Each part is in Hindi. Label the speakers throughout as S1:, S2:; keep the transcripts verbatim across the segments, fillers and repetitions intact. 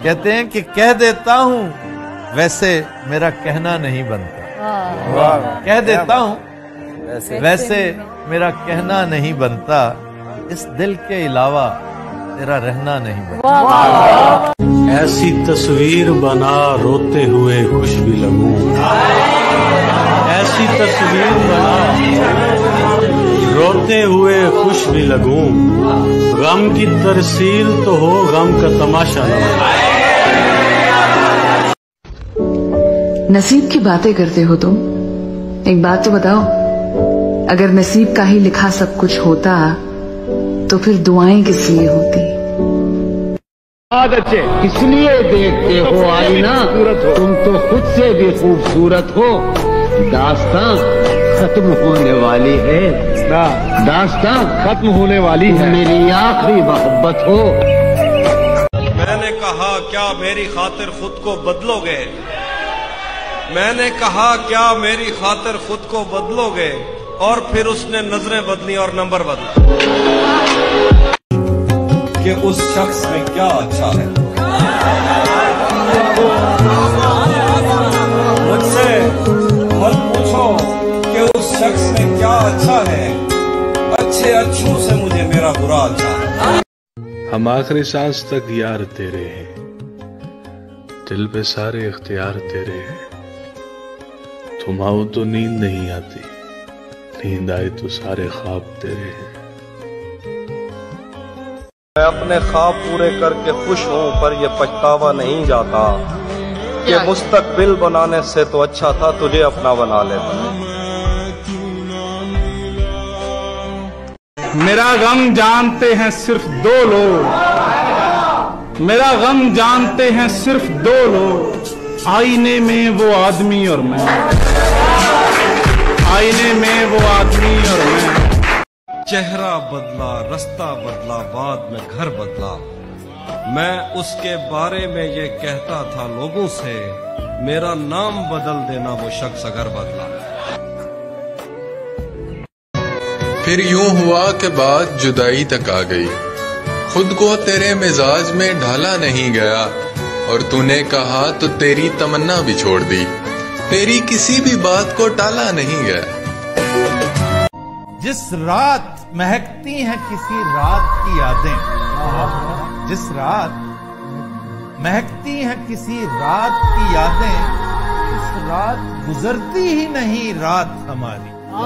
S1: कहते हैं कि कह देता हूं वैसे मेरा कहना नहीं बनता, कह देता हूं वैसे मेरा कहना नहीं बनता, इस दिल के अलावा तेरा रहना नहीं बनता।
S2: ऐसी तस्वीर बना रोते हुए खुश भी लगूं, ऐसी तस्वीर बना रोते हुए खुश भी लगूं, गम की तरसील तो हो गम का तमाशा न हो।
S3: नसीब की बातें करते हो तुम, एक बात तो बताओ, अगर नसीब का ही लिखा सब कुछ होता तो फिर दुआएं किस लिए होती?
S4: बहुत अच्छे, इसलिए देखते हो आईना, तुम तो खुद से भी खूबसूरत हो। दास्तां खत्म होने वाली है, दास्तां खत्म होने वाली है, मेरी आखिरी मोहब्बत हो।
S5: मैंने कहा क्या मेरी खातिर खुद को बदलोगे, मैंने कहा क्या मेरी खातिर खुद को बदलोगे, और फिर उसने नजरें बदली और नंबर बदला कि उस शख्स में क्या अच्छा है। मुझसे मत पूछो कि उस शख्स में क्या अच्छा है, अच्छे अच्छों से मुझे मेरा बुरा अच्छा है।
S2: हम आखिरी सांस तक यार तेरे हैं, दिल पे सारे इख्तियार तेरे हैं। तुम आओ तो नींद नहीं आती, नींद आए तो सारे ख्वाब तेरे हैं।
S5: मैं अपने ख्वाब पूरे करके खुश हूँ, पर ये पछतावा नहीं जाता कि मुस्तकबिल बनाने से तो अच्छा था तुझे अपना बना लेता।
S6: मेरा गम जानते हैं सिर्फ दो लोग, मेरा गम जानते हैं सिर्फ दो लोग, आईने में वो आदमी और मैं, आईने में वो आदमी और मैं।
S5: चेहरा बदला, रास्ता बदला, बाद में घर बदला, मैं उसके बारे में ये कहता था लोगों से, मेरा नाम बदल देना वो शख्स अगर बदला।
S7: फिर यूं हुआ कि बात जुदाई तक आ गई, खुद को तेरे मिजाज में ढाला नहीं गया, और तूने कहा तो तेरी तमन्ना भी छोड़ दी, तेरी किसी भी बात को टाला नहीं गया।
S1: जिस रात महकती हैं किसी रात की यादें, जिस रात महकती हैं किसी रात की यादें, उस रात गुजरती ही नहीं रात हमारी।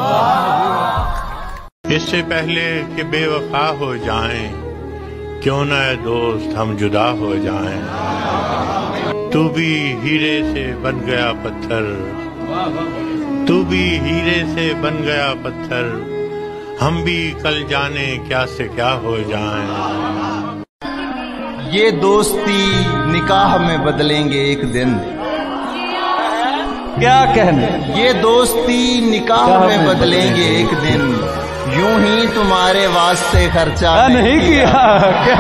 S2: इससे पहले कि बेवफा हो जाएं, क्यों न दोस्त हम जुदा हो जाएं। तू भी हीरे से बन गया पत्थर, तू भी हीरे से बन गया पत्थर, हम भी कल जाने क्या से क्या हो जाएं।
S8: ये दोस्ती निकाह में बदलेंगे एक दिन, क्या कहने, ये दोस्ती निकाह में बदलेंगे एक दिन, यूं ही तुम्हारे वास्ते खर्चा नहीं किया।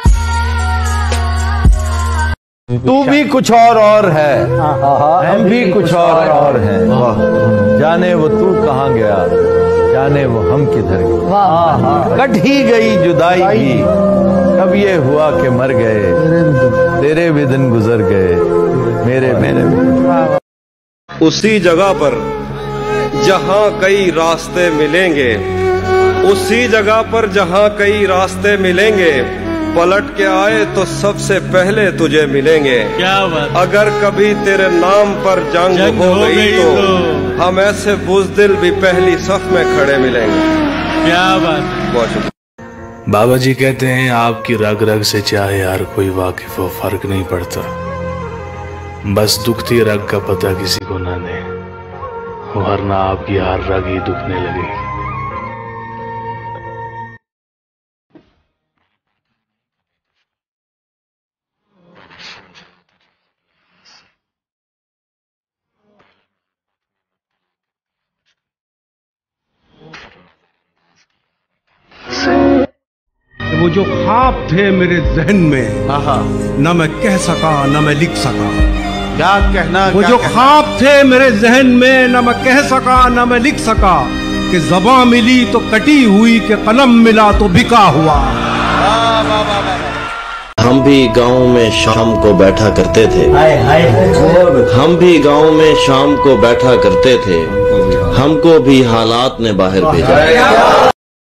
S1: तू भी कुछ और और है, हम भी कुछ और और हैं, जाने वो तू कहाँ गया, जाने वो हम किधर गए। कट ही गई जुदाई भी, अब ये हुआ कि मर गए, तेरे भी दिन गुजर गए, मेरे मेरे भी।
S5: उसी जगह पर जहाँ कई रास्ते मिलेंगे, उसी जगह पर जहाँ कई रास्ते मिलेंगे, पलट के आए तो सबसे पहले तुझे मिलेंगे। क्या बात। अगर कभी तेरे नाम पर जंग, जंग हो गई तो, तो हम ऐसे बुज़दिल भी पहली सफ में खड़े मिलेंगे। क्या बात। बहुत शुक्रिया।
S2: बाबा जी कहते हैं आपकी रग रग से चाहे यार कोई वाकिफ हो, फर्क नहीं पड़ता, बस दुखती रग का पता किसी को ना दे, वरना आपकी हर रग ही दुखने लगेगी।
S6: वो जो ख्वाब थे मेरे जहन में, न मैं कह सका न मैं लिख सका,
S1: क्या कहना,
S6: वो
S1: क्या
S6: जो
S1: कहना?
S6: ख्वाब थे मेरे जहन में, न मैं कह सका न मैं लिख सका, कि ज़बां मिली तो कटी हुई, कि कलम मिला तो बिका हुआ।
S9: हम भी गांव में शाम को बैठा करते थे, हम भी गांव में शाम को बैठा करते थे, हमको भी हालात ने बाहर भेजा।